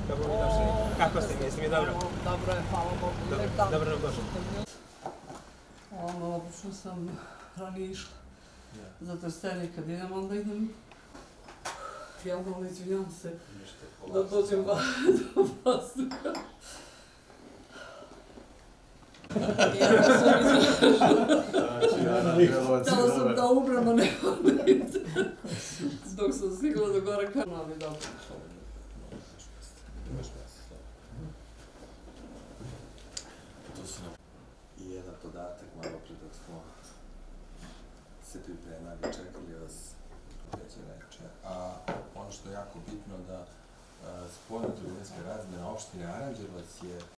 Dobro mi došli. Kako ste mi? Jeste mi dobro? Dobro je, hvala Bogu. Dobro nam došli. Obično sam ranije išla. Za Trstenik kad idem, onda idem. Ja malo izvinjam se da dođem do vazduha. Htjela sam da umrem, a ne dok sam stigla do gore kanal i dobro. I jedan podatak, malo pre dok smo se pripremali, čekali vas veće reče, a ono što je jako bitno da spoljno-trgovinska razmjena opštine Aranđelovac je